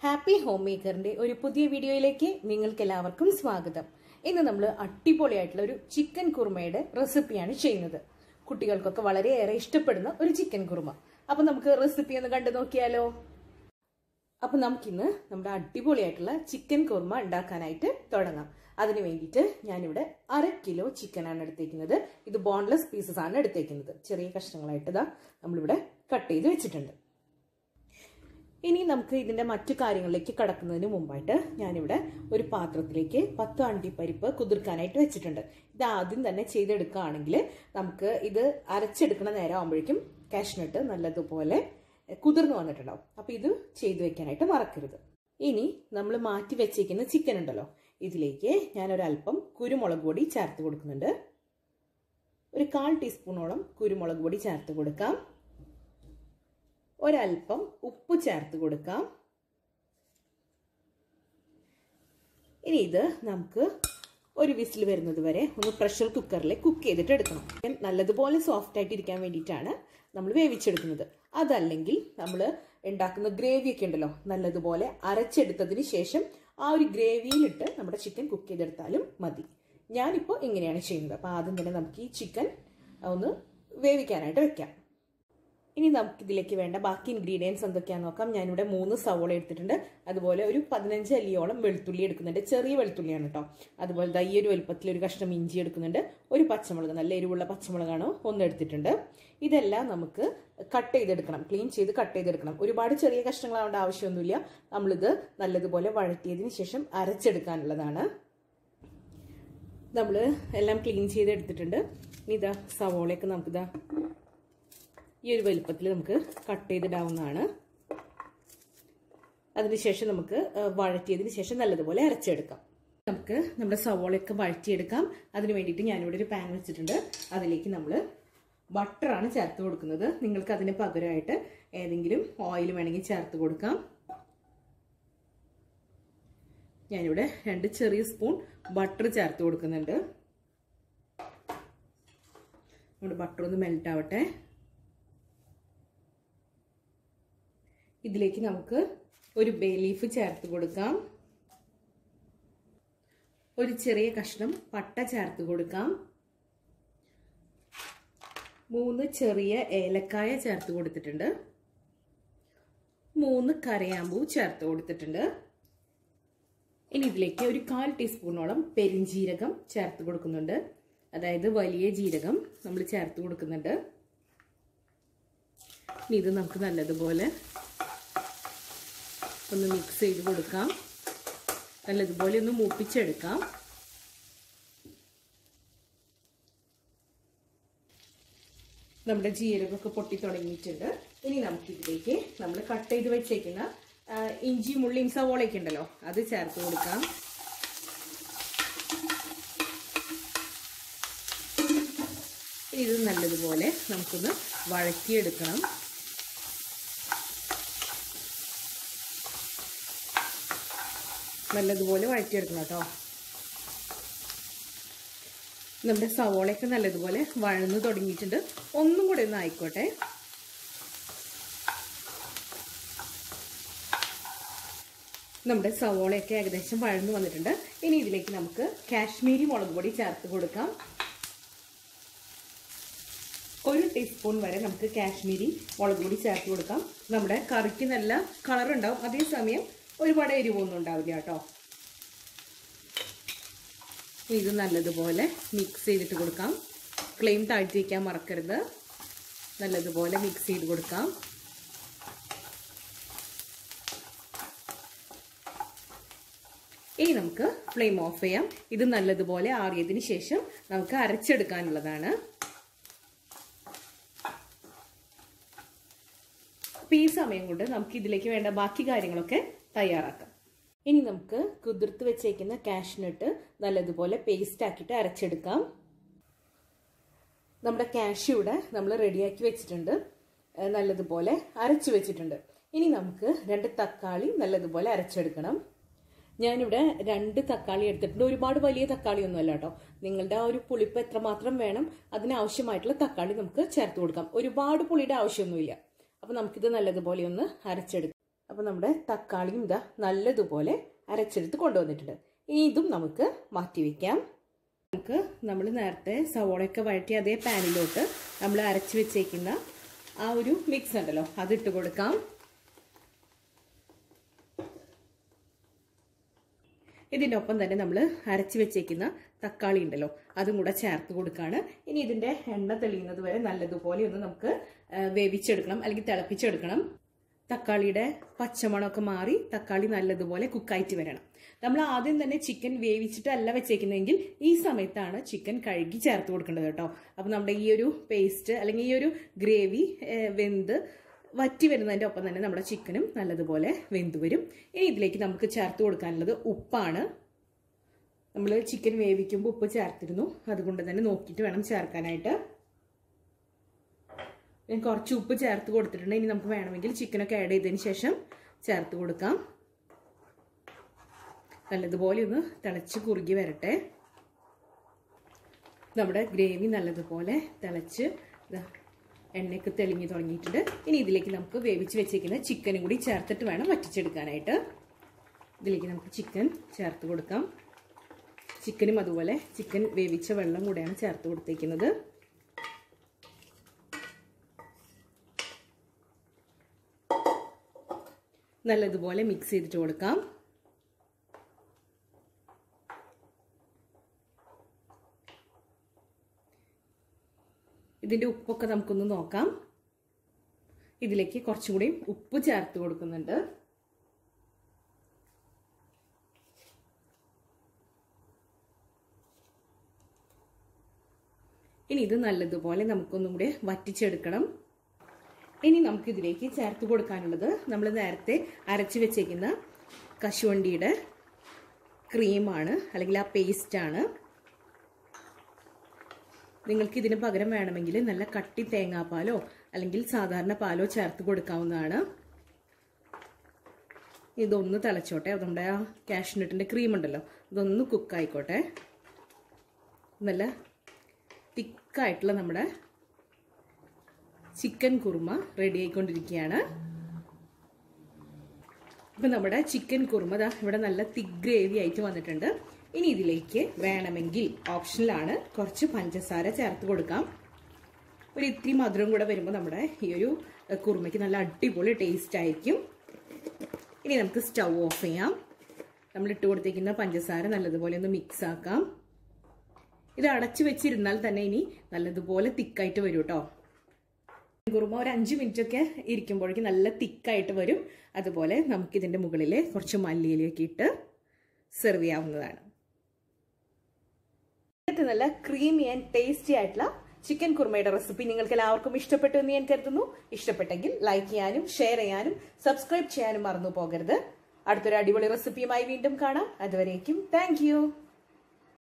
Happy home മേക്കറിന്റെ ഒരു പുതിയ വീഡിയോയിലേക്ക് നിങ്ങൾക്ക് എല്ലാവർക്കും സ്വാഗതം. ഇന്ന് നമ്മൾ അടിപൊളിയായിട്ടുള്ള ഒരു ചിക്കൻ കുറുമയുടെ റെസിപ്പിയാണ് ചെയ്യുന്നത്. കുട്ടികൾക്കൊക്കെ വളരെയേറെ ഇഷ്ടപ്പെടുന്ന ഒരു ചിക്കൻ കുറുമ. അപ്പൊ നമുക്ക് റെസിപ്പി ഒന്ന് കണ്ടു നോക്കിയാലോ. അപ്പൊ നമുക്കിന്ന് നമ്മുടെ അടിപൊളിയായിട്ടുള്ള ചിക്കൻ കുറുമ ഉണ്ടാക്കാനായിട്ട് തുടങ്ങാം. അതിന് വേണ്ടിയിട്ട് ഞാനിവിടെ 1/2 കിലോ ചിക്കനാണ് എടുത്തേക്കുന്നത്. ഇത് ബോൺലെസ് പീസസ് ആണ് എടുത്തേക്കുന്നത്. ചെറിയ കഷ്ണങ്ങളായിട്ട് ഇതാ നമ്മളിവിടെ കട്ട് ചെയ്ത് വെച്ചിട്ടുണ്ട്. ഇനി നമുക്ക് ഇതിന്റെ മറ്റു കാര്യങ്ങളിലേക്ക് കടക്കുന്നതിന് മുമ്പായിട്ട് ഞാനിവിടെ ഒരു പാത്രത്തിലേക്ക് 10 അണ്ടിപ്പരിപ്പ് കുതിർക്കാനായിട്ട് വെച്ചിട്ടുണ്ട്. ഇത് ആദ്യം തന്നെ ചെയ്തെടുക്കുകയാണെങ്കിൽ നമുക്ക് ഇത് അരച്ചെടുക്കുന്ന നേരം ആകുമ്പോഴേക്കും കാഷ്നട്ട് നല്ലതുപോലെ കുതിർന്നു വന്നിട്ടുണ്ടാവും. അപ്പൊ ഇത് ചെയ്തു വെക്കാനായിട്ട് മറക്കരുത്. ഇനി നമ്മൾ മാറ്റി വെച്ചേക്കുന്ന ചിക്കൻ ഉണ്ടല്ലോ, ഇതിലേക്ക് ഞാനൊരല്പം കുരുമുളക് പൊടി ചേർത്ത് കൊടുക്കുന്നുണ്ട്. ഒരു 1/4 ടീസ്പൂണോളം കുരുമുളക് പൊടി ചേർത്ത് കൊടുക്കാം. ഒരല്പം ഉപ്പ് ചേർത്ത് കൊടുക്കാം. ഇനി ഇത് നമുക്ക് ഒരു വിസിൽ വരുന്നത് വരെ ഒന്ന് പ്രഷർ കുക്കറിൽ കുക്ക് ചെയ്തിട്ട് എടുക്കണം. നല്ലതുപോലെ സോഫ്റ്റ് ആയിട്ട് ഇരിക്കാൻ വേണ്ടിയിട്ടാണ് നമ്മൾ വേവിച്ചെടുക്കുന്നത്. അതല്ലെങ്കിൽ നമ്മൾ ഉണ്ടാക്കുന്ന ഗ്രേവി ഒക്കെ ഉണ്ടല്ലോ, നല്ലതുപോലെ അരച്ചെടുത്തതിന് ശേഷം ആ ഒരു ഗ്രേവിയിലിട്ട് നമ്മുടെ ചിക്കൻ കുക്ക് ചെയ്തെടുത്താലും മതി. ഞാനിപ്പോൾ ഇങ്ങനെയാണ് ചെയ്യുന്നത്. അപ്പോൾ ആദ്യം തന്നെ നമുക്ക് ഈ ചിക്കൻ ഒന്ന് വേവിക്കാനായിട്ട് വെക്കാം. ഇനി നമുക്ക് ഇതിലേക്ക് വേണ്ട ബാക്കി ഇൻഗ്രീഡിയൻസ് എന്തൊക്കെയാണെന്ന് നോക്കാം. ഞാനിവിടെ 3 സവോള എടുത്തിട്ടുണ്ട്. അതുപോലെ ഒരു 15 അല്ലിയോളം വെളുത്തുള്ളി എടുക്കുന്നുണ്ട്. ചെറിയ വെളുത്തുള്ളിയാണ് കേട്ടോ. അതുപോലെ ഈ ഒരു വലുപ്പത്തിൽ ഒരു കഷ്ണം ഇഞ്ചി എടുക്കുന്നുണ്ട്. ഒരു പച്ചമുളക്, നല്ല എരിവുള്ള പച്ചമുളകാണ്, 1 എടുത്തിട്ടുണ്ട്. ഇതെല്ലാം നമുക്ക് കട്ട് ചെയ്തെടുക്കണം, ക്ലീൻ ചെയ്ത് കട്ട് ചെയ്തെടുക്കണം. ഒരുപാട് ചെറിയ കഷ്ണങ്ങളാവേണ്ട ആവശ്യമൊന്നുമില്ല. നമ്മളിത് നല്ലതുപോലെ വഴറ്റിയതിന് ശേഷം അരച്ചെടുക്കാനുള്ളതാണ്. നമ്മൾ എല്ലാം ക്ലീൻ ചെയ്തെടുത്തിട്ടുണ്ട്. ഇനി ഇതാ സവോളയൊക്കെ നമുക്കിതാ ഈ ഒരു വലുപ്പത്തിൽ നമുക്ക് കട്ട് ചെയ്തിടാവുന്നതാണ്. അതിനുശേഷം നമുക്ക് വഴറ്റിയതിന് ശേഷം നല്ലതുപോലെ അരച്ചെടുക്കാം. നമുക്ക് നമ്മുടെ സവോളയൊക്കെ വഴറ്റിയെടുക്കാം. അതിന് വേണ്ടിയിട്ട് ഞാനിവിടെ ഒരു പാൻ വെച്ചിട്ടുണ്ട്. അതിലേക്ക് നമ്മൾ ബട്ടറാണ് ചേർത്ത് കൊടുക്കുന്നത്. നിങ്ങൾക്ക് അതിന് പകരമായിട്ട് ഏതെങ്കിലും ഓയിൽ വേണമെങ്കിൽ ചേർത്ത് കൊടുക്കാം. ഞാനിവിടെ 2 ചെറിയ സ്പൂൺ ബട്ടർ ചേർത്ത് കൊടുക്കുന്നുണ്ട്. നമ്മുടെ ബട്ടർ ഒന്ന് മെൽറ്റ് ആവട്ടെ. ഇതിലേക്ക് നമുക്ക് ഒരു ബേ ലീഫ് ചേർത്ത് കൊടുക്കാം. ഒരു ചെറിയ കഷ്ണം പട്ട ചേർത്ത് കൊടുക്കാം. 3 ചെറിയ ഏലക്കായ ചേർത്ത് കൊടുത്തിട്ടുണ്ട്. 3 കരയാമ്പൂ ചേർത്ത് കൊടുത്തിട്ടുണ്ട്. ഇനി ഇതിലേക്ക് ഒരു 1/4 ടീസ്പൂണോളം പെരിഞ്ജീരകം ചേർത്ത് കൊടുക്കുന്നുണ്ട്. അതായത് വലിയ ജീരകം നമ്മൾ ചേർത്ത് കൊടുക്കുന്നുണ്ട്. ഇനി ഇത് നമുക്ക് നല്ലതുപോലെ ഒന്ന് മിക്സ് ചെയ്ത് കൊടുക്കാം. നല്ലതുപോലെ ഒന്ന് മൂപ്പിച്ചെടുക്കാം. നമ്മുടെ ജീരകമൊക്കെ പൊട്ടി തുടങ്ങിയിട്ടുണ്ട്. ഇനി നമുക്കിതിലേക്ക് നമ്മൾ കട്ട് ചെയ്ത് വെച്ചേക്കുന്ന ഇഞ്ചി മുള്ളിയും സവോളയൊക്കെ ഉണ്ടല്ലോ, അത് ചേർത്ത് കൊടുക്കാം. ഇത് നല്ലതുപോലെ നമുക്കൊന്ന് വഴറ്റിയെടുക്കണം. നല്ലതുപോലെ വഴറ്റിയെടുക്കണം കേട്ടോ. നമ്മുടെ സവോളയൊക്കെ നല്ലതുപോലെ വഴന്നു തുടങ്ങിയിട്ടുണ്ട്. ഒന്നും കൂടെ ഒന്ന് ആയിക്കോട്ടെ. നമ്മുടെ സവോളയൊക്കെ ഏകദേശം വഴന്നു വന്നിട്ടുണ്ട്. ഇനി ഇതിലേക്ക് നമുക്ക് കാശ്മീരി മുളക് പൊടി ചേർത്ത് കൊടുക്കാം. 1 ടീസ്പൂൺ വരെ നമുക്ക് കാശ്മീരി മുളക് പൊടി ചേർത്ത് കൊടുക്കാം. നമ്മുടെ കറിക്ക് നല്ല കളർ ഉണ്ടാവും. അതേസമയം ഒരുപാട് എരിവൊന്നും ഉണ്ടാവില്ല കേട്ടോ. ഇത് നല്ലതുപോലെ മിക്സ് ചെയ്തിട്ട് കൊടുക്കാം. ഫ്ലെയിം താഴ്ത്തി വയ്ക്കാൻ മറക്കരുത്. നല്ലതുപോലെ മിക്സ് ചെയ്ത് കൊടുക്കാം. ഇനി നമുക്ക് ഫ്ലെയിം ഓഫ് ചെയ്യാം. ഇത് നല്ലതുപോലെ ആറിയതിന് ശേഷം നമുക്ക് അരച്ചെടുക്കാനുള്ളതാണ്. ഈ സമയം കൊണ്ട് നമുക്ക് ഇതിലേക്ക് വേണ്ട ബാക്കി കാര്യങ്ങളൊക്കെ തയ്യാറാക്കാം. ഇനി നമുക്ക് കുതിർത്ത് വെച്ചേക്കുന്ന കാഷ്നട്ട് നല്ലതുപോലെ പേസ്റ്റ് ആക്കിയിട്ട് അരച്ചെടുക്കാം. നമ്മുടെ കാഷ്യൂ ഇവിടെ നമ്മൾ റെഡിയാക്കി വെച്ചിട്ടുണ്ട്, നല്ലതുപോലെ അരച്ചു വെച്ചിട്ടുണ്ട്. ഇനി നമുക്ക് 2 തക്കാളി നല്ലതുപോലെ അരച്ചെടുക്കണം. ഞാനിവിടെ 2 തക്കാളി എടുത്തിട്ടുണ്ട്. ഒരുപാട് വലിയ തക്കാളി ഒന്നും അല്ല കേട്ടോ. നിങ്ങളുടെ ആ ഒരു പുളിപ്പ് എത്രമാത്രം വേണം അതിനാവശ്യമായിട്ടുള്ള തക്കാളി നമുക്ക് ചേർത്ത് കൊടുക്കാം. ഒരുപാട് പുളിയുടെ ആവശ്യമൊന്നുമില്ല. അപ്പൊ നമുക്കിത് നല്ലതുപോലെ ഒന്ന് അരച്ചെടുക്കാം. അപ്പോൾ നമ്മുടെ തക്കാളിയും ഇതാ നല്ലതുപോലെ അരച്ചെടുത്ത് കൊണ്ടുവന്നിട്ടുണ്ട്. ഇനി ഇതും നമുക്ക് മാറ്റി വയ്ക്കാം. നമുക്ക് നമ്മൾ നേരത്തെ സവോളയൊക്കെ വഴറ്റി അതേ പാനിലോട്ട് നമ്മൾ അരച്ച് വെച്ചേക്കുന്ന ആ ഒരു മിക്സ് ഉണ്ടല്ലോ അതിട്ട് കൊടുക്കാം. ഇതിൻ്റെ ഒപ്പം തന്നെ നമ്മൾ അരച്ച് വെച്ചേക്കുന്ന തക്കാളി ഉണ്ടല്ലോ അതും കൂടെ ചേർത്ത് കൊടുക്കുകയാണ്. ഇനി ഇതിൻ്റെ എണ്ണ തെളിയുന്നത് വരെ നല്ലതുപോലെ ഒന്ന് നമുക്ക് വേവിച്ചെടുക്കണം, അല്ലെങ്കിൽ തിളപ്പിച്ചെടുക്കണം. തക്കാളിയുടെ പച്ചമണമൊക്കെ മാറി തക്കാളി നല്ലതുപോലെ കുക്കായിട്ട് വരണം. നമ്മൾ ആദ്യം തന്നെ ചിക്കൻ വേവിച്ചിട്ടല്ല വെച്ചേക്കുന്നതെങ്കിൽ ഈ സമയത്താണ് ചിക്കൻ കഴുകി ചേർത്ത് കൊടുക്കേണ്ടത് കേട്ടോ. അപ്പം നമ്മുടെ ഈ ഒരു പേസ്റ്റ് അല്ലെങ്കിൽ ഈ ഒരു ഗ്രേവി വെന്ത് വറ്റി വരുന്നതിൻ്റെ ഒപ്പം തന്നെ നമ്മുടെ ചിക്കനും നല്ലതുപോലെ വെന്ത് വരും. ഇനി ഇതിലേക്ക് നമുക്ക് ചേർത്ത് കൊടുക്കാനുള്ളത് ഉപ്പാണ്. നമ്മൾ ചിക്കൻ വേവിക്കുമ്പോൾ ഉപ്പ് ചേർത്തിരുന്നു, അതുകൊണ്ട് തന്നെ നോക്കിയിട്ട് വേണം ചേർക്കാനായിട്ട്. ഞാൻ കുറച്ച് ഉപ്പ് ചേർത്ത് കൊടുത്തിട്ടുണ്ട്. ഇനി നമുക്ക് വേണമെങ്കിൽ ചിക്കനൊക്കെ ആഡ് ചെയ്തതിന് ശേഷം ചേർത്ത് കൊടുക്കാം. നല്ലതുപോലെ ഒന്ന് തിളച്ച് കുറുകി വരട്ടെ. നമ്മുടെ ഗ്രേവി നല്ലതുപോലെ തിളച്ച് എണ്ണയൊക്കെ തെളിഞ്ഞു തുടങ്ങിയിട്ടുണ്ട്. ഇനി ഇതിലേക്ക് നമുക്ക് വേവിച്ച് വെച്ചേക്കുന്ന ചിക്കനും കൂടി ചേർത്തിട്ട് വേണം വറ്റിച്ചെടുക്കാനായിട്ട്. ഇതിലേക്ക് നമുക്ക് ചിക്കൻ ചേർത്ത് കൊടുക്കാം. ചിക്കനും അതുപോലെ ചിക്കൻ വേവിച്ച വെള്ളം കൂടെയാണ് ചേർത്ത് കൊടുത്തേക്കുന്നത്. നല്ലതുപോലെ മിക്സ് ചെയ്തിട്ട് കൊടുക്കാം. ഇതിൻ്റെ ഉപ്പൊക്കെ നമുക്കൊന്ന് നോക്കാം. ഇതിലേക്ക് കുറച്ചും കൂടി ഉപ്പ് ചേർത്ത് കൊടുക്കുന്നുണ്ട്. ഇനി ഇത് നല്ലതുപോലെ നമുക്കൊന്നും കൂടി വറ്റിച്ചെടുക്കണം. ഇനി നമുക്കിതിലേക്ക് ചേർത്ത് കൊടുക്കാനുള്ളത് നമ്മൾ നേരത്തെ അരച്ച് വെച്ചേക്കുന്ന കശുവണ്ടിയുടെ ക്രീമാണ്, അല്ലെങ്കിൽ ആ പേസ്റ്റാണ്. നിങ്ങൾക്ക് ഇതിന് പകരം വേണമെങ്കിൽ നല്ല കട്ടി തേങ്ങാപ്പാലോ അല്ലെങ്കിൽ സാധാരണ പാലോ ചേർത്ത് കൊടുക്കാവുന്നതാണ്. ഇതൊന്ന് തിളച്ചോട്ടെ. നമ്മുടെ ആ കാഷ്നട്ടിൻ്റെ ക്രീം ഉണ്ടല്ലോ ഇതൊന്ന് കുക്കായിക്കോട്ടെ. നല്ല തിക്കായിട്ടുള്ള നമ്മുടെ ചിക്കൻ കുറുമ റെഡി ആയിക്കൊണ്ടിരിക്കുകയാണ്. ഇപ്പം നമ്മുടെ ചിക്കൻ കുറുമ ഇവിടെ നല്ല തിക്ക് ഗ്രേവി ആയിട്ട് വന്നിട്ടുണ്ട്. ഇനി ഇതിലേക്ക് വേണമെങ്കിൽ ഓപ്ഷനിലാണ് കുറച്ച് പഞ്ചസാര ചേർത്ത് കൊടുക്കാം. ഒരു ഇത്തിരി മധുരം കൂടെ വരുമ്പോൾ നമ്മുടെ ഈ ഒരു കുറുമയ്ക്ക് നല്ല അടിപൊളി ടേസ്റ്റ് ആയിരിക്കും. ഇനി നമുക്ക് സ്റ്റൗ ഓഫ് ചെയ്യാം. നമ്മൾ ഇട്ട് കൊടുത്തേക്കുന്ന പഞ്ചസാര നല്ലതുപോലെ ഒന്ന് മിക്സ് ആക്കാം. ഇത് അടച്ചു വെച്ചിരുന്നാൽ തന്നെ ഇനി നല്ലതുപോലെ തിക്കായിട്ട് വരും കേട്ടോ. കുറുമ ഒരു 5 മിനിറ്റൊക്കെ ഇരിക്കുമ്പോഴേക്കും നല്ല തിക്കായിട്ട് വരും. അതുപോലെ നമുക്കിതിൻ്റെ മുകളിൽ കുറച്ച് മല്ലിയിലൊക്കെ ഇട്ട് സെർവ് ചെയ്യാവുന്നതാണ്. നല്ല ക്രീമി ആൻഡ് ടേസ്റ്റി ആയിട്ടുള്ള ചിക്കൻ കുറുമയുടെ റെസിപ്പി നിങ്ങൾക്ക് എല്ലാവർക്കും ഇഷ്ടപ്പെട്ടു എന്ന് ഞാൻ കരുതുന്നു. ഇഷ്ടപ്പെട്ടെങ്കിൽ ലൈക്ക് ചെയ്യാനും ഷെയർ ചെയ്യാനും സബ്സ്ക്രൈബ് ചെയ്യാനും മറന്നു പോകരുത്. അടുത്തൊരു അടിപൊളി റെസിപ്പിയുമായി വീണ്ടും കാണാം. അതുവരേക്കും താങ്ക് യു.